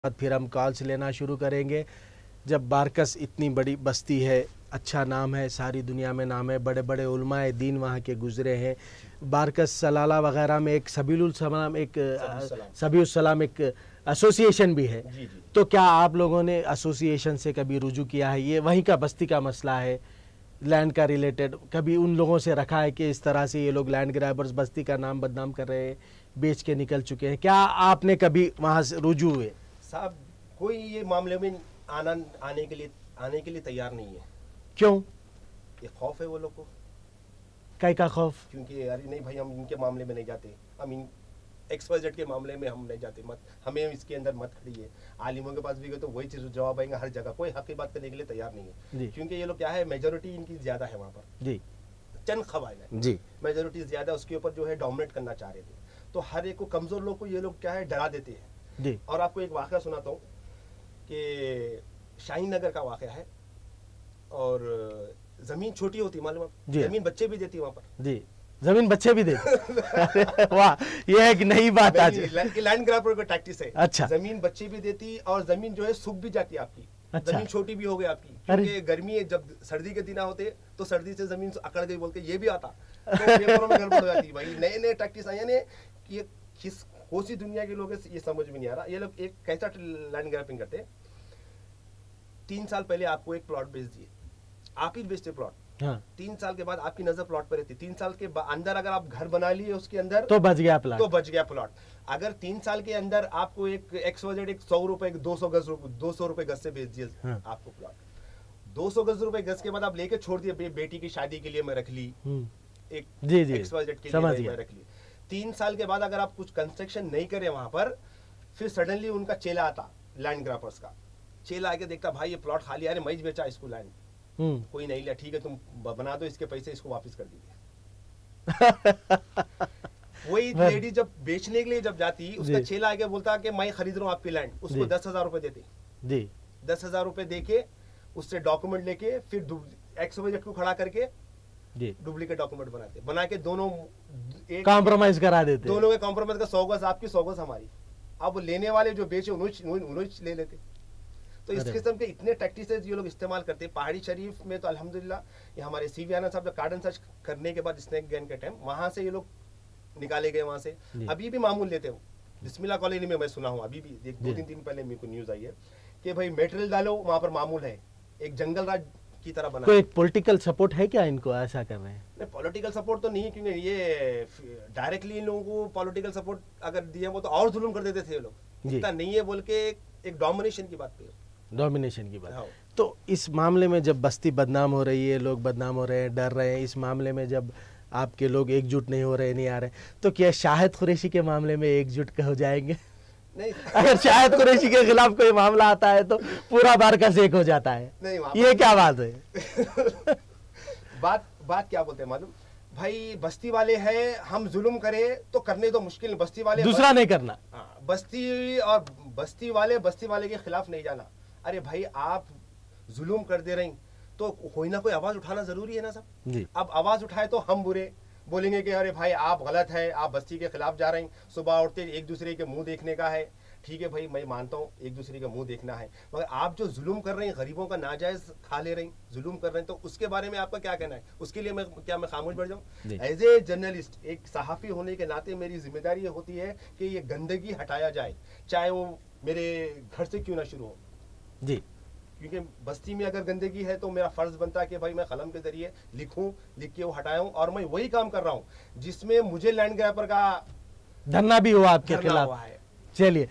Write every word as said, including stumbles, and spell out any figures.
बाद फिर हम कॉल्स लेना शुरू करेंगे। जब बारकस इतनी बड़ी बस्ती है, अच्छा नाम है, सारी दुनिया में नाम है, बड़े बड़े उलमाए दीन वहाँ के गुज़रे हैं। बारकस सलाला वगैरह में एक सबीलुल सलाम एक सबीउल सलाम एक एसोसिएशन भी है। जी जी। तो क्या आप लोगों ने एसोसिएशन से कभी रुजू किया है? ये वहीं का बस्ती का मसला है, लैंड का रिलेटेड, कभी उन लोगों से रखा है कि इस तरह से ये लोग लैंड ग्रैबर्स बस्ती का नाम बदनाम कर रहे हैं, बेच के निकल चुके हैं? क्या आपने कभी वहाँ से रुजू हुए? साहब, कोई ये मामले में आना आने के लिए आने के लिए तैयार नहीं है। क्यों? ये खौफ है वो लोग को। कई का खौफ? क्योंकि अरे नहीं भाई, हम इनके मामले में नहीं जाते, हम इन एक्स वाई जेड के मामले में हम नहीं जाते, मत हमें इसके अंदर मत खड़िए। आलिमों के पास भी गए तो वही चीज़ जवाब आएंगे हर जगह, कोई हक की बात करने के लिए तैयार नहीं है। क्योंकि ये लोग क्या है, मेजोरिटी इनकी ज़्यादा है वहाँ पर जी, चंद खवाइल है जी, मेजोरिटी ज़्यादा, उसके ऊपर जो है डोमिनेट करना चाह रहे थे। तो हर एक को, कमज़ोर लोग को ये लोग क्या है, डरा देते हैं जी। और आपको एक वाक़या सुनाता हूँ कि शाहीन नगर का वाक़या है, और ज़मीन छोटी होती मालूम, ज़मीन बच्चे भी देती वहाँ पर जी, जमीन बच्चे भी देते वाह, ये है कि नई बात आज लैंड ग्रैबर का टैक्टिस है। अच्छा, जमीन बच्चे भी देती और जमीन जो है सूख भी जाती है आपकी। अच्छा। जमीन छोटी भी हो गई आपकी, क्योंकि गर्मी है, जब सर्दी के दिन होते तो सर्दी से जमीन अकड़ गई बोलते, ये भी आता तो पेपरों में गड़बड़ हो जाती। भाई नए नए टैक्टिस आए ने कि ये किस कोसी दुनिया के लोग ये समझ में नहीं आ रहा। ये लोग एक कैसा लैंड ग्रैबिंग करते हैं, तीन साल पहले आपको एक प्लॉट बेच दिए, आप ही बेचते प्लॉट, हाँ। तीन साल के बाद आपकी नजर प्लॉट पर रहती, तीन साल के अंदर अगर आप घर बना लिए उसके अंदर तो बच गया प्लॉट, तो बच गया प्लॉट। अगर तीन साल के अंदर आपको एक एक्स वाई जेड एक सौ रुपए दो सौ गज दो सौ रुपए गज से बेच दिया, हाँ। आपको प्लॉट दो सौ गज रुपए गज के बाद आप लेके छोड़ दिए, बे, बेटी की शादी के लिए मैं रख ली, एक G G X Y Z के लिए मैं रख ली। तीन साल के बाद अगर आप कुछ कंस्ट्रक्शन नहीं करे वहां पर, फिर सडनली उनका चेला आता, लैंड ग्रैबर्स का चेला आके देखता, भाई ये प्लॉट खाली, अरे मैं बेचा इसको लैंड, कोई नहीं लिया, ठीक है तुम बना दो इसके पैसे, इसको वापस कर दीजिए। वही लेडी जब बेचने के लिए जब जाती, उसका चेला आके बोलता कि मैं खरीद रहा हूँ आपकी लैंड, उसको दस हजार रुपए देते जी, दस हजार रुपए देके उससे डॉक्यूमेंट लेके फिर एक्स वाई जेड को खड़ा करके डुप्लीकेट डॉक्यूमेंट बनाते, बना के दोनों एक कॉम्प्रोमाइज करा देते, दोनों के कॉम्प्रोमाइज का सौ गज आपकी सौ गज हमारी। अब लेने वाले जो बेचे उन्होंने ले लेते। तो इस किस्म के इतने टैक्टिसेस ये लोग इस्तेमाल करते हैं। पहाड़ी शरीफ में तो अल्हम्दुलिल्लाह ये हमारे सीवी आनंद साहब कार्डन सर्च करने के बाद स्नेक गैन के टाइम वहां से ये लोग निकाले गए, वहां से अभी भी मामूल लेते हो। बिस्मिल्लाह कॉलोनी में मैं सुना हूँ, अभी भी एक दो तीन दिन पहले मेरे को न्यूज आई है कि भाई मेटेरियल डालो, वहां पर मामूल है, एक जंगल राज की तरह बना। तो एक पॉलिटिकल सपोर्ट है क्या इनको ऐसा कर रहे हैं? नहीं, पॉलिटिकल सपोर्ट तो नहीं है, क्योंकि ये डायरेक्टली इन लोगों को पॉलिटिकल सपोर्ट अगर दिया वो तो और जुल्म कर देते थे ये लोग, इतना नहीं है बोल के एक डोमिनेशन की बात पे, डोमिनेशन की बात। तो इस मामले में जब बस्ती बदनाम हो रही है, लोग बदनाम हो रहे हैं, डर रहे हैं, इस मामले में जब आपके लोग एकजुट नहीं हो रहे, नहीं आ रहे, तो क्या शाहिद कुरैशी के मामले में एकजुट हो जाएंगे? नहीं, अगर शाहिद कुरैशी के खिलाफ कोई मामला आता है तो पूरा बारकस एक हो जाता है। नहीं, ये क्या बात है? बात बात क्या बोलते हैं मालूम भाई, बस्ती वाले हैं, हम जुल्म करें तो करने तो मुश्किल, बस्ती वाले दूसरा बस, नहीं करना, बस्ती और बस्ती वाले बस्ती वाले के खिलाफ नहीं जाना। अरे भाई आप जुल्म कर दे रही तो कोई ना कोई आवाज उठाना जरूरी है ना सब। अब आवाज उठाए तो हम बुरे बोलेंगे कि अरे भाई आप गलत है, आप बस्ती के खिलाफ जा रहे हैं, सुबह उठते एक दूसरे के मुंह देखने का है, ठीक है भाई मैं मानता हूँ एक दूसरे का मुंह देखना है, मगर आप जो जुल्म कर रहे हैं, गरीबों का नाजायज खा ले रहे हैं, जुल्म कर रहे हैं, तो उसके बारे में आपका क्या कहना है? उसके लिए मैं क्या मैं खामोश बैठ जाऊँ? एज ए जर्नलिस्ट, एक सहाफ़ी होने के नाते मेरी जिम्मेदारी होती है कि ये गंदगी हटाया जाए, चाहे वो मेरे घर से क्यों ना शुरू हो जी। क्योंकि बस्ती में अगर गंदगी है तो मेरा फर्ज बनता है कि भाई मैं कलम के जरिए लिखूं, लिख के वो हटाऊं, और मैं वही काम कर रहा हूं जिसमें मुझे लैंड ग्रैबर का धरना भी हुआ आपके खिलाफ। चलिए।